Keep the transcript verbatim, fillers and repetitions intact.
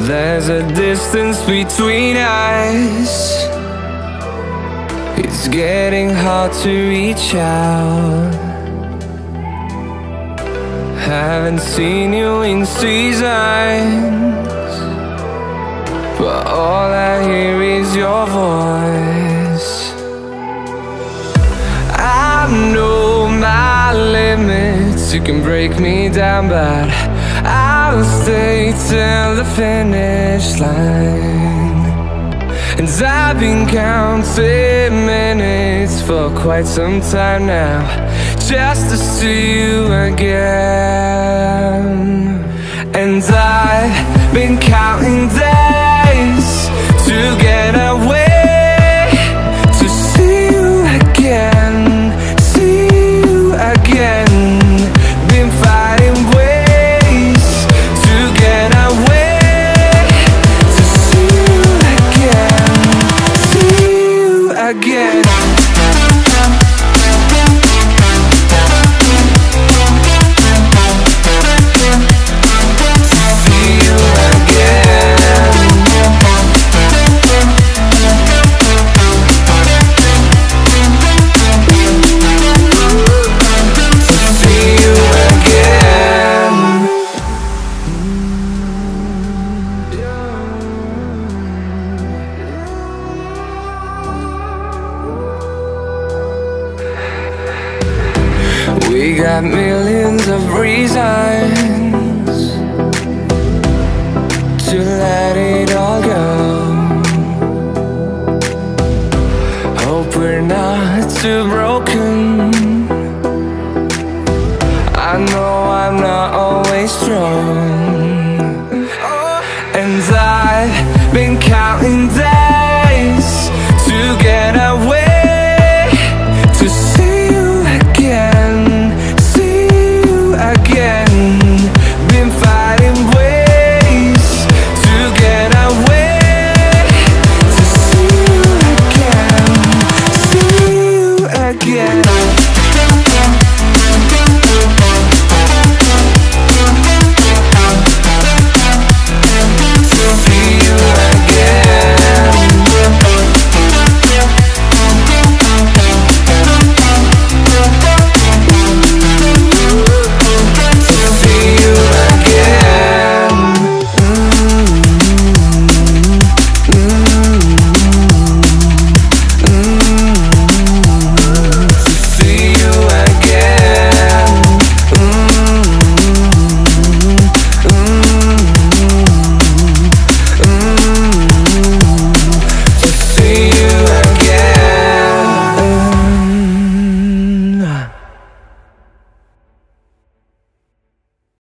There's a distance between us. It's getting hard to reach out. Haven't seen you in seasons, but all I hear is your voice. I know my limits, you can break me down, but I'll stay till the finish line. And I've been counting minutes for quite some time now, just to see you again. And I've been counting days to get away, to see you again, see you again. Been fighting ways to get away, to see you again, see you again. We got millions of reasons to let it all go. Hope we're not too broken.